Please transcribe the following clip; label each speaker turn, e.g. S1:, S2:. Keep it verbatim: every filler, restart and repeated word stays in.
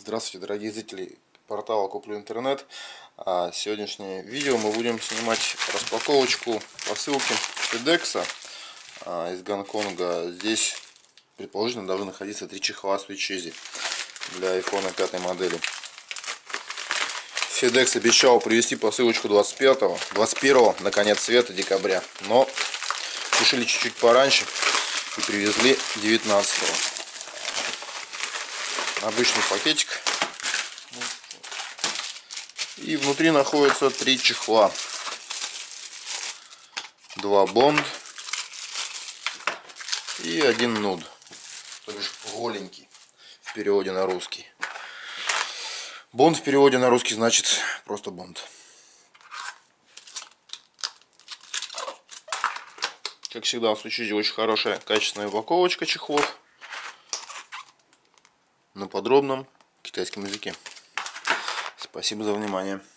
S1: Здравствуйте, дорогие зрители портала Куплю Интернет. А сегодняшнее видео мы будем снимать распаковочку посылки FedEx а, из Гонконга. Здесь предположительно должны находиться три чехла Switch Easy для iPhone пятой модели. FedEx обещал привезти посылочку двадцать пятого, двадцать первого, на конец света, декабря, но решили чуть-чуть пораньше и привезли девятнадцатого. Обычный пакетик. И внутри находится три чехла. Два Bond и один Nude. То бишь голенький в переводе на русский. Bond в переводе на русский значит просто Bond. Как всегда, в случае очень хорошая качественная упаковочка чехлов на подробном китайском языке. Спасибо за внимание.